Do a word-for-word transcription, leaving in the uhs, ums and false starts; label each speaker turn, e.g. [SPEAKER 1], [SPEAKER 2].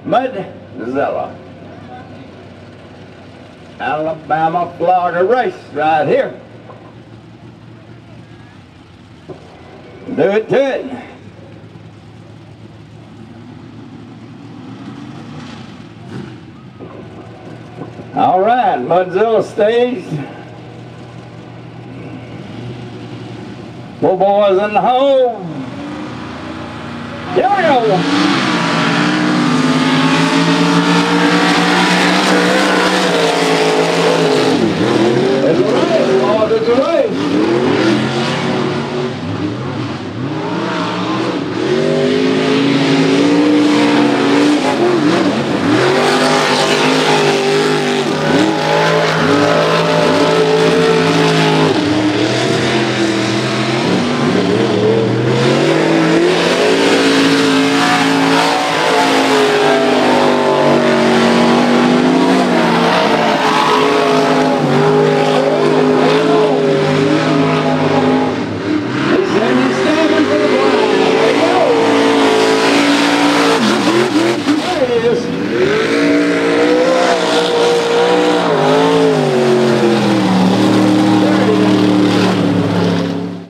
[SPEAKER 1] Mudzilla. Alabama, Florida race right here. Do it to it. All right, Mudzilla staged. Four boys in the hole. Here we go.